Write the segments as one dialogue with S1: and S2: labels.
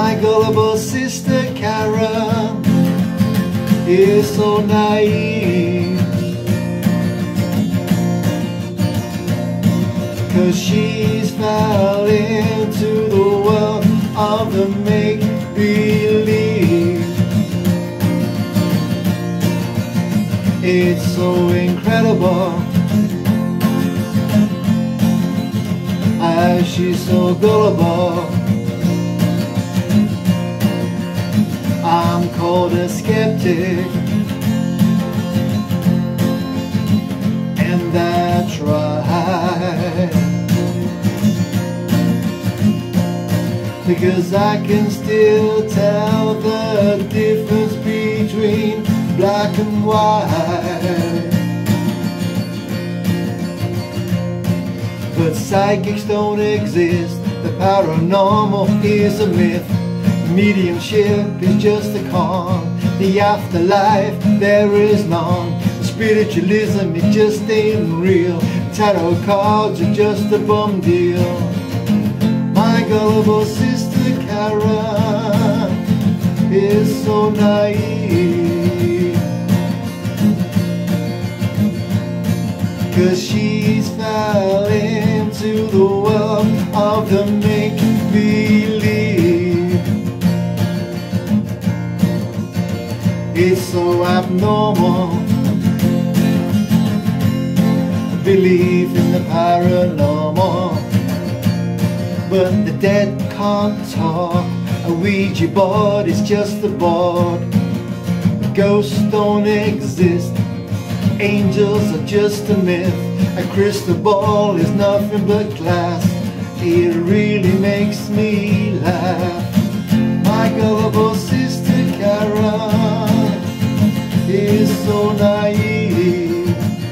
S1: My gullible sister Karen is so naive, 'cause she's fell into the world of the make-believe. It's so incredible as she's so gullible. I'm called a skeptic, and that's right, because I can still tell the difference between black and white. But psychics don't exist, the paranormal is a myth. Mediumship is just a con, the afterlife there is none. Spiritualism, it just ain't real. Tarot cards are just a bum deal. My gullible sister Karen is so naive, 'cause she's fell into the world of the make-believe. It's so abnormal, belief in the paranormal. But the dead can't talk, a Ouija board is just a board. Ghosts don't exist, angels are just a myth. A crystal ball is nothing but glass. It really makes me laugh. My gullible sister Karen is so naive,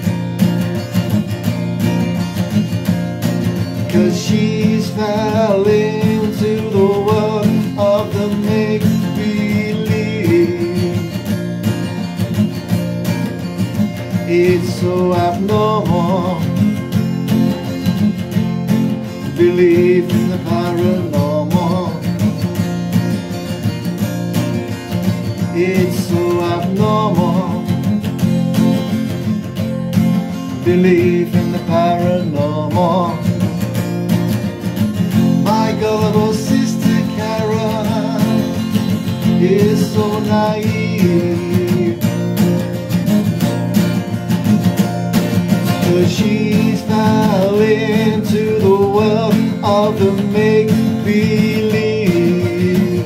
S1: 'cause she's fell into the world of the make-believe. It's so abnormal, belief in the paranormal. It's so abnormal, belief in the paranormal. My gullible sister Karen is so naive, 'cause she's fell into the world of the make-believe.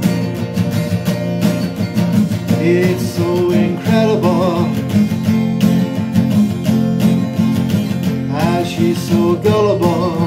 S1: It's so incredible as she's so gullible.